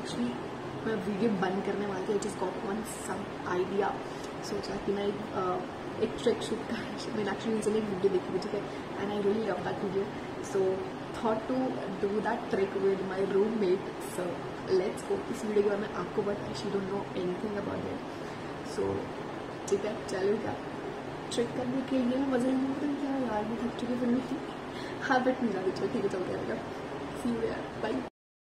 Actually मैं video बंद करने वाली थी। I just got one some idea, सोचा कि मैं एक ट्रिक शूट मैंने एक्चुअली रीजन एक वीडियो देखी थी, ठीक है, and I really love that video, so thought to do that trick with my roommate. So let's go. इस वीडियो के बारे में आपको पता, she don't know anything about it, so ठीक है चलो क्या ट्रिक करने के लिए मज़ा नहीं आता क्या यार, मैं थक चुकी फिर भी हैबिट नहीं रही। ठीक है चलते रहेगा, सी यू यार, bye.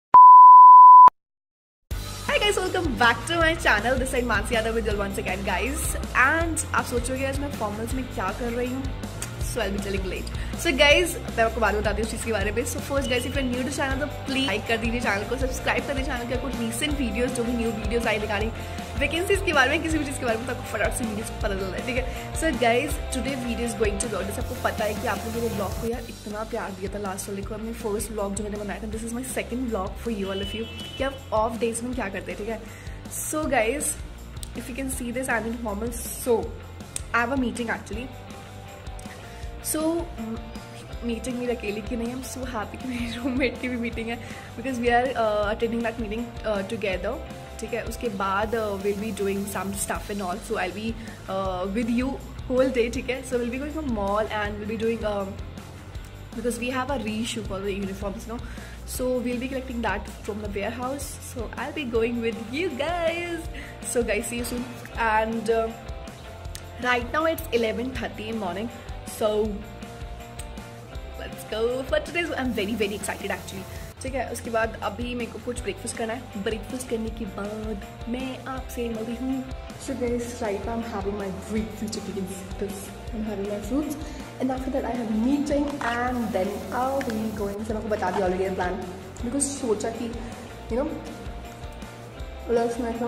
Hi guys, welcome back to my channel. This is Mansi Yadav with I once again guys, and आप सोचोगे आज मैं फॉर्मल्स में क्या कर रही हूँ, so I'll be telling late. So guys, मैं आपको बात बताती हूँ उस चीज़ के बारे में। So first guys, if you're new to channel तो प्लीज लाइक कर दीजिए चैनल को, सब्सक्राइब कर दीजिए चैनल के। कुछ रीसेंट वीडियोस जो भी न्यू वीडियोस आई दिखानी वैकेंसीज के बारे में, किसी भी चीज़ के बारे में तो आपको फटाफट से वीडियोस पता चल रहा है, ठीक है। So guys today video is going to blog. जैसे आपको पता है कि आपने मेरे ब्लॉग को यार इतना प्यार दिया था लास्ट वाले को, अपने फर्स्ट ब्लॉग जो मैंने बनाया था। This is my second blog for you all of you कि आप ऑफ डेज में क्या करते हैं, ठीक है। So guys, if you can see this, I'm in formal. So I have a meeting actually. So meeting मेरी अकेले की नहीं, I'm so happy कि मेरी roommate की भी meeting है, because we are attending that meeting together. ठीक है, उसके बाद we'll be doing some stuff and all. So I'll be with you whole day, ठीक है. So we'll be going to mall and we'll be doing because we have a reissue for the uniforms, no. So we'll be collecting that from the warehouse. So I'll be going with you guys. So guys, see you soon. And right now it's 11:30 in morning. So let's go for today. I'm very excited actually. ठीक है, उसके बाद अभी मेरे को कुछ breakfast करना है। ब्रेकफास्ट करने के बाद मैं आपसे मिलती हूँ। So guys, right now I'm having my breakfast. If you can see this, I'm having my fruits. And after that I have a meeting and then I'll be going. So मैं आपको बता दी already the plan, because सोचा कि you know let's make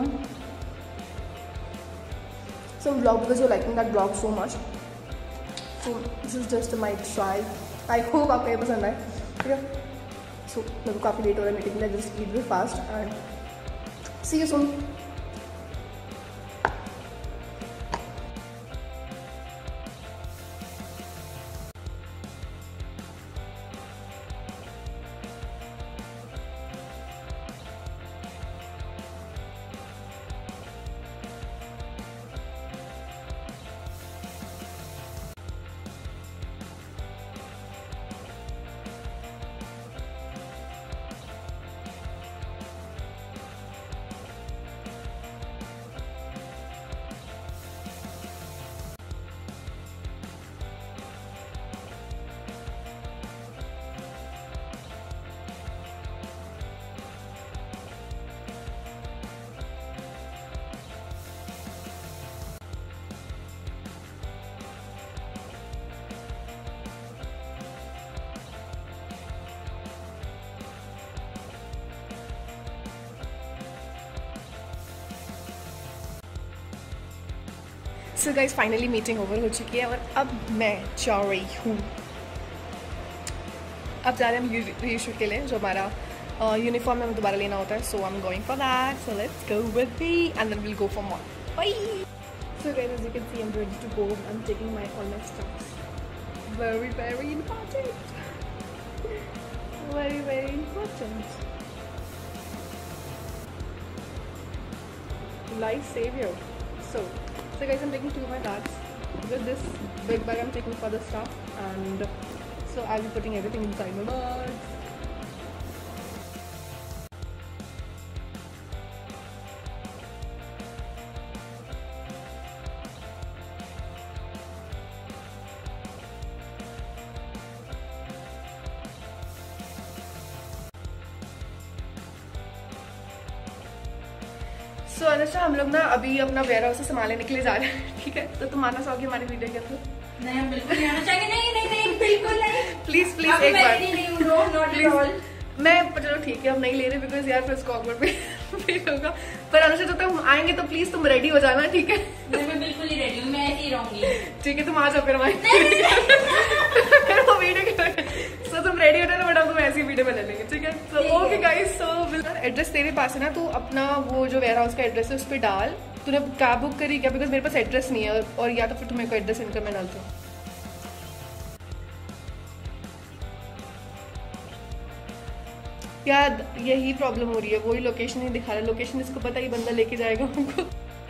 some vlog because you're liking that vlog so much. So this is just my try. I hope आपको ये पसंद आए, ठीक है। So मेरे को काफ़ी लेट हो रहा है मीटिंग में, just eat very fast and see you soon. So guys finally meeting over हो चुकी है और अब मैं जा रही हूँ, अब जा रहे हैं हम रीशूट के लिए, जो हमारा यूनिफॉर्म में दोबारा लेना होता है। So I am going for that, so let's go with me and then will go for mall. Bye. So guys as you can see I am ready to go, I am taking my all my stuffs, very important, very important, life savior. So guys, I'm taking two of my bags. With this big bag I'm taking for the stuff, and so I'll be putting everything inside my bags. So Anushka, हम लोग ना अभी अपना ware house से सामान लेने के लिए जा रहे हैं, ठीक है। तो तुम आना चाहोगी हमारी वीडियो के अंदर? नहीं, हम बिल्कुल नहीं आना चाहेंगे। नहीं बिल्कुल नहीं। प्लीज एक बार मैं चलो ठीक है, हम नहीं ले रहे बिकॉज यार फिर उसको ऑकवर्ड फील होगा। पर अनुष्का जब तक हम आएंगे तो प्लीज तुम रेडी हो जाना, ठीक है। मैं बिल्कुल ही रेडी हूँ, मैं ऐसे ही रहूंगी, ठीक है। तुम आ जाओ फिर हमारी वीडियो। सो तुम रेडी हो जाए तो मैडम तुम ऐसी वीडियो में ले लेंगे, ठीक है। So okay guys, so address तेरे पास है ना, तो अपना वो जो वेयर हाउस का एड्रेस है उस पर डाल। तूने कैब बुक करी क्या? बिकॉज मेरे पास एड्रेस नहीं है, और या तो फिर तुम्हें कोई एड्रेस इनकर मैं डाल दूँ। यार यही प्रॉब्लम हो रही है, वही लोकेशन नहीं दिखा रहा, लोकेशन इसको पता ही बंदा लेके जाएगा हमको।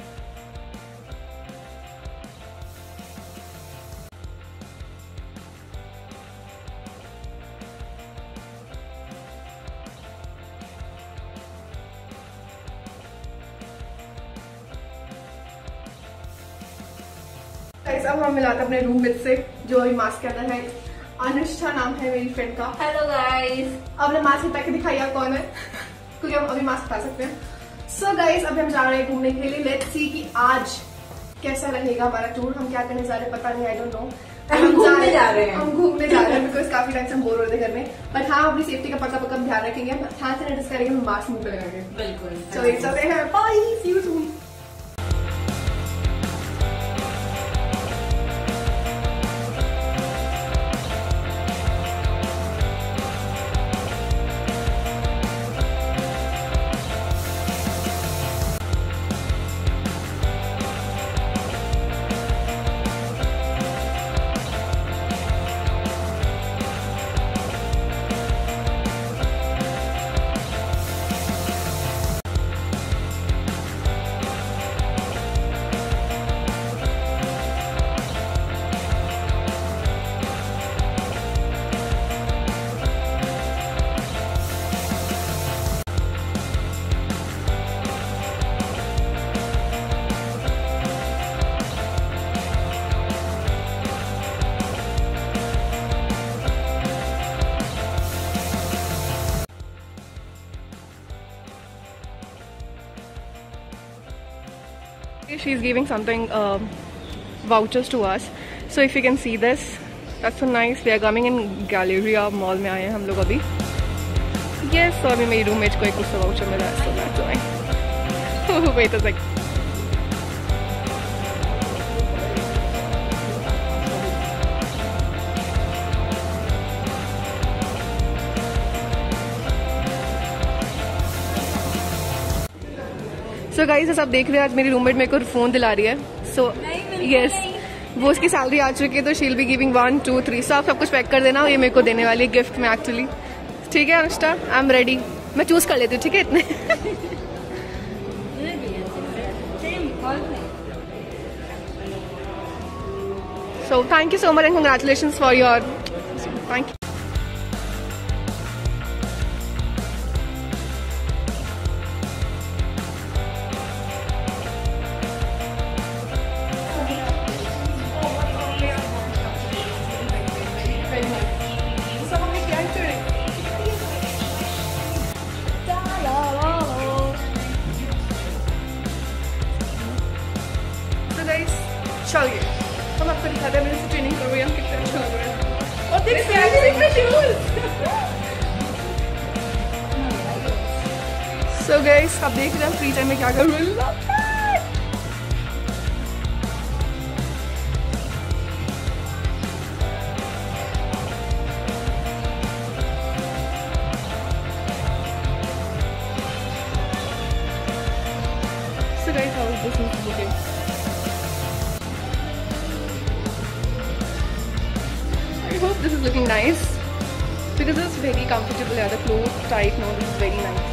अब हम मिलाते अपने रूममेट से जो अभी मास्क के अंदर है। अनुष्ठा नाम है मेरी फ्रेंड का। Hello guys. अब ने मास्क हटा के दिखाइए कौन है, क्योंकि हम अभी मास्क हटा सकते हैं। सो गाइस अब हम जा रहे हैं घूमने के लिए। लेट्स सी कि आज कैसा रहेगा हमारा टूर, हम क्या करने जा रहे हैं पता नहीं, आई डोंट नो। हम घूमने जा रहे हैं बिकॉज काफी टाइम से हम बोर हो रहे थे घर में। बट हाँ, अपनी सेफ्टी का पक्का ध्यान रखेंगे, हम ध्यान से नोटिस करेंगे, हम मास्क मुंह पे लगाएंगे। बिल्कुल। चलिए चलते हैं, bye, see you soon. She is giving something vouchers to us. So if you can see this, that's so nice. We are coming in Galleria mall में आए हैं हम लोग अभी। Yes, so अभी मेरी रूममेट को एक उसका वाउचर मिला है, so that's nice. Wait a sec. So guys जैसे आप देख रहे हैं आज मेरी रूममेट मेरे को फोन दिला रही है। सो यस, वो उसकी सैलरी आ चुकी है तो she will be giving 1 2 3। So आप सब कुछ पैक कर देना, ये मेरे को देने वाली है गिफ्ट में एक्चुअली। ठीक है अनुष्ठा, आई एम रेडी। मैं चूज कर लेती हूँ, ठीक है इतने। So thank you so much and congratulations for your, thank you. चलिए हम आपको दिखाते हैं, मैंने ट्रेनिंग कर रही है, हम कितने अच्छा लग रहे हैं। और तेरे सो गाइस आप देख रहे हैं फ्री टाइम में क्या कर रही हूँ। So guys, how is this looking? I hope this is looking nice because it's very comfortable. Yeah, the clothes tight. No, this is very nice.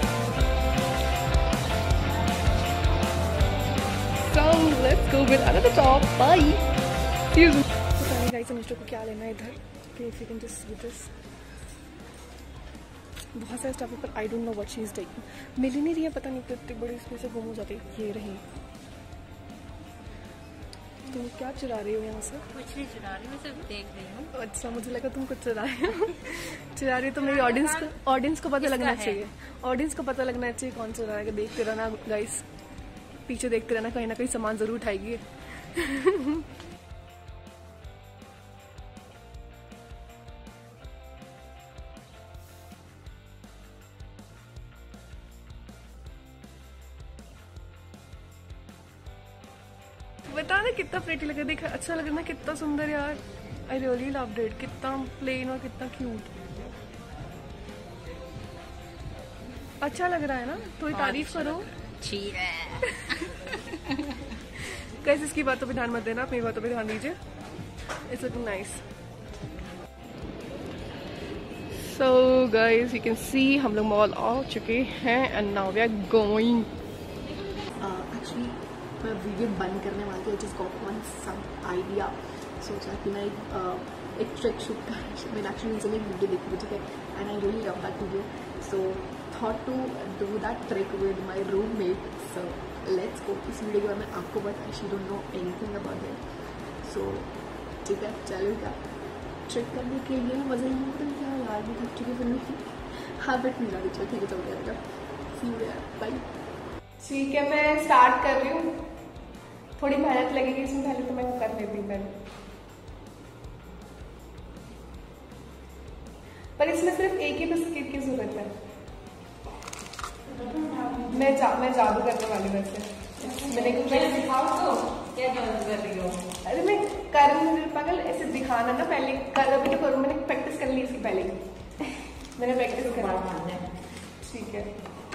So let's go with another top. Bye. See you soon. पता नहीं guys, अनुष्ठा को क्या लेना है इधर? Okay, if you can just see this. बहुत सारे stuff पर I don't know what she is taking. मिल ही नहीं रही है, पता नहीं कितनी बड़ी स्पेस से गुम हो जाती है। ये रही। तुम क्या चुरा रही हो यहाँ से? कुछ नहीं चुरा रही, मैं सिर्फ देख रही हूँ। अच्छा, मुझे लगा तुम कुछ चुरा रही हो। चुरा रही तो मेरी ऑडियंस को पता लगना चाहिए। ऑडियंस को पता लगना चाहिए कौन चुरा रहा है। देखते रहना गाइस, पीछे देखते रहना, कहीं ना कहीं सामान जरूर उठाएगी। बता ना कितना प्रेटी लग रहा है, देख अच्छा लग रहा है, कितना सुंदर यार। आई रियली लव्ड इट, कितना प्लेन और कितना क्यूट। अच्छा लग रहा है ना, थोड़ी तारीफ करो। कैसे इसकी बातों पे ध्यान मत देना, अपनी बातों पे ध्यान दीजिए। It's looking nice. So guys, you can see हम लोग मॉल आ चुके हैं and now we are going. Actually, मैं वीडियो बंद करने वाली थी. I just got one some idea. सोचा कि मैं एक ट्रिक शूट कर. मैंने actually उनसे एक वीडियो देखी थी, ठीक है, and I really love that video. So thought to do that trick with my roommate. So let's go. इस वीडियो के बारे में आपको पता है, she don't know anything about it. So ठीक है, चलो क्या ट्रिक करने के लिए मज़ा ही नहीं क्या यार. मैं थक चुकी फिर मेरी हैबिट नहीं रही. चलो ठीक है, चल जाएगा. सी यू यार, बाय. ठीक है, मैं स्टार्ट कर रही हूँ. थोड़ी मेहनत लगेगी इसमें, पहले तो मैं कर लेती हूँ पहले. पर इसमें सिर्फ एक ही बिस्किट की जरूरत है. मैं जादू करने वाली वैसे. मैंने दिखाओ तो क्या जादू कर रही हो? अरे मैं कर पागल ऐसे दिखाना ना पहले कर. अभी तो करूँ, मैंने प्रैक्टिस कर ली इसकी पहले. मैंने प्रैक्टिस करा. ठीक है.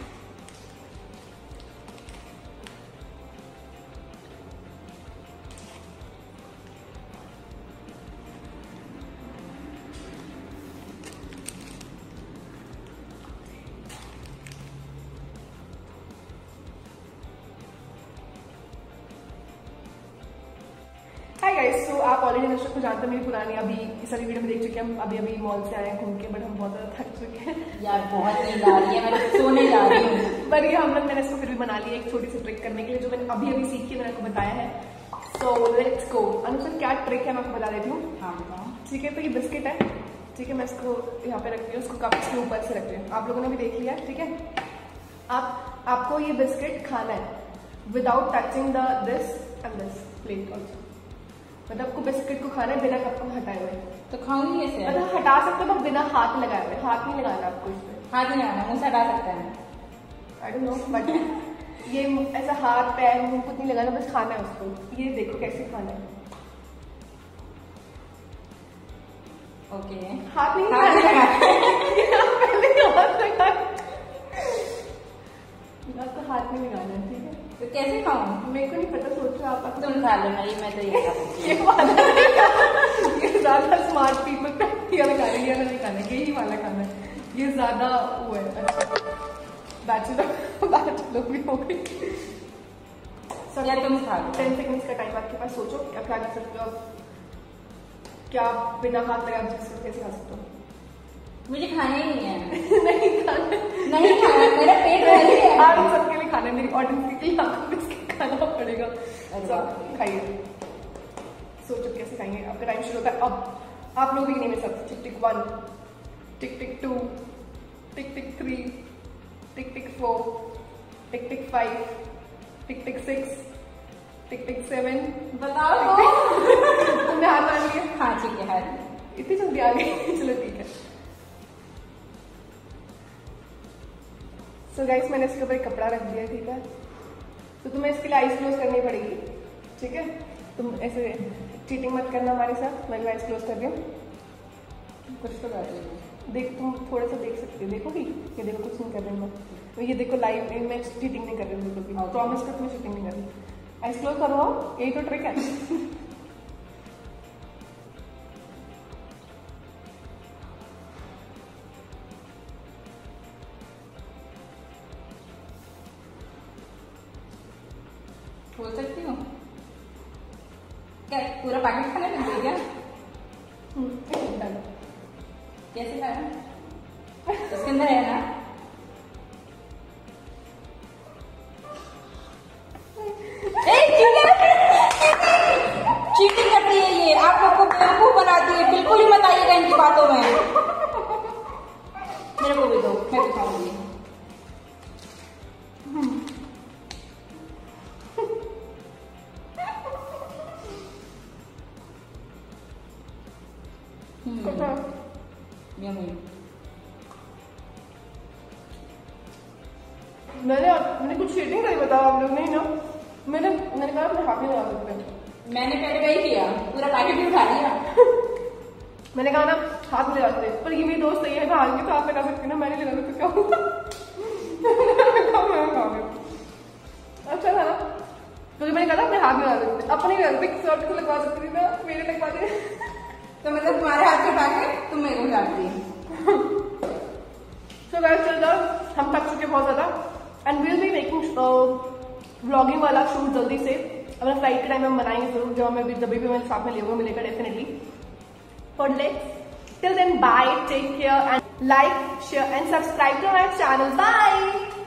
हाय गाइस, सो आप ऑलरेडी दर्शक को जानते हैं. मेरी पुरानी अभी इस वाली वीडियो में देख चुके हैं. हम अभी मॉल से आए हैं घूम के, बट हम बहुत ज़्यादा थक चुके हैं यार. बहुत नींद आ रही है, मैं सोने जा रही हूँ. पर ये मैंने इसको फिर भी बना लिया एक छोटी सी ट्रिक करने के लिए, जो मैंने अभी सीखी, मैंने आपको बताया है. So let's go. अनुसार क्या ट्रिक है मैं आपको बता देती हूँ. हाँ बताओ. ठीक है, तो ये बिस्किट है. ठीक है, मैं इसको यहाँ पे रखती हूँ. इसको कप के ऊपर से रखती हूँ. आप लोगों ने भी देख लिया. ठीक है, आपको ये बिस्किट खाना है without touching this and this plate also. मतलब आपको बिस्किट को खाना है बिना कप को हटाए हुए. तो खाऊंगी कैसे? मतलब हटा सकते हो, बिना हाथ लगाए हुए. हाथ नहीं लगाना आपको इसमें. हाथ नहीं लगाना, मुंह से हटा सकते हैं. आई डोंट नो, बट ये ऐसा हाथ पैर मुंह कुछ नहीं लगाना, बस खाना है उसको. ये देखो कैसे खाना है. ओके. हाथ नहीं लगाना. पहले हाथ लगा. आपको हाथ नहीं लगाना है. ठीक है, तो कैसे खाऊं? मेरे को नहीं पता. सोचो आप तुम खा लेना. ये मैं तो ये वाला ये ज्यादा स्मार्ट पीपल ये वाला खाना, ये वाला नहीं खाना, यही वाला खाना है. ये ज्यादा वो है. बैचलर भी हो गई. या तुम खा लो. 10 सेकंड्स का टाइम आपके पास. सोचो क्या क्या कर सकते हो आप. क्या बिना हाथ लगाए कैसे खा सकते हो? मुझे खाना ही नहीं है. नहीं खाना, नहीं खाना. मेरा पेट खाली है. आप सबके लिए खाना है, मेरी ऑडियंस के लिए आपको बिस्किट खाना पड़ेगा. सब खाइए. सोचो कैसे खाएंगे. आपका टाइम शुरू होता है अब. आप लोग भी नहीं मिल सकते. टिक टिक 1, टिक टिक 2, टिक टिक 3, टिक टिक 4, टिक टिक 5, टिक टिक 6, टिक टिक 7. बताओ तो. तुमने हाथ मान लिया? हाँ ठीक है. इतनी जल्दी आ गई. चलो ठीक है. सो गाइस, मैंने इसके ऊपर एक कपड़ा रख दिया. ठीक है, तो तुम्हें इसके लिए आइज क्लोज करनी पड़ेगी. ठीक है, तुम ऐसे चीटिंग मत करना हमारे साथ. मैं आइज क्लोज कर रही हूँ. कुछ तो कर रही हूँ. देख, तुम थोड़ा सा देख सकते हो. देखो भी, ये देखो, कुछ नहीं कर रही हूँ मैं. ये देखो लाइव में मैं चीटिंग नहीं कर रही हूँ बिल्कुल भी. प्रॉमिस कर, तुम्हें चीटिंग नहीं कर रही. आइज क्लोज करो आप. यही तो ट्रिक है. खोल सकती हूँ क्या? पूरा पैकेट खाने लग गई क्या? कैसे खाया? इसके अंदर है ना? चीटिंग करती है ये. आप लोग को बेवकूफ बनाती है. बिल्कुल ही मत आइएगा इनकी बातों में. मेरे को भी दो, मैं भी खाऊंगी. मैंने कुछ चीटिंग करी, बताओ आप लोग. नहीं ना, मैंने कहा अपने हाथ नहीं लगा सकते. मैंने पहले वही किया, पूरा पैकेट भी उठा लिया. मैंने कहा ना हाथ नहीं लगा सकते. पर ये मेरी दोस्त सही है, हाथ की तो आप लगा सकते ना, मैं नहीं लगा सकती. क्या हुआ? अच्छा था ना, क्योंकि मैंने कहा अपने हाथ में लगा सकते. अपने नहीं लगा सकते, किसी और को लगवा सकती थी ना, मेरे लगवा दे. तो मतलब तुम्हारे हाथ से उठा के तुम मेरे को उठाती. गाइस चल जाओ, हम थक चुके बहुत ज्यादा and will be making vlogging वाला शूट जल्दी से अपने फ्लाइट के टाइम हम बनाएंगे जरूर, जब हमें जब भी हमें साथ में लेगा मिलेगा definitely. For let's till then bye, take care and like, share and subscribe to my channel. Bye.